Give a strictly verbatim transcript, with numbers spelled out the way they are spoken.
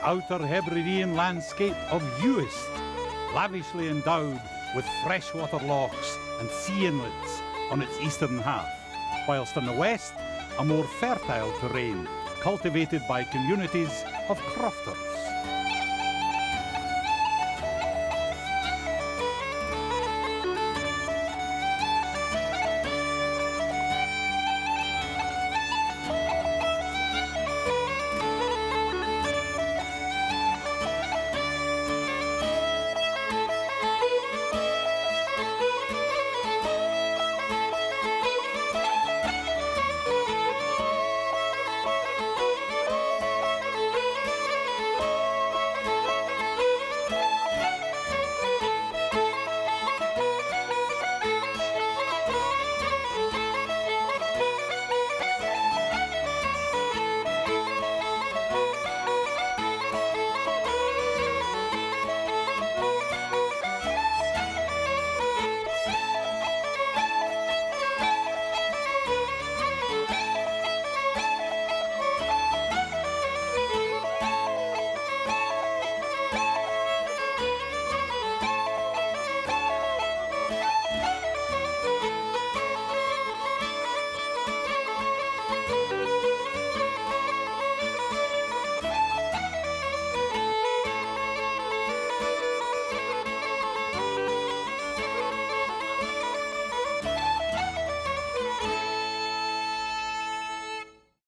Outer Hebridean landscape of Uist, lavishly endowed with freshwater lochs and sea inlets on its eastern half, whilst on the west, a more fertile terrain cultivated by communities of crofters.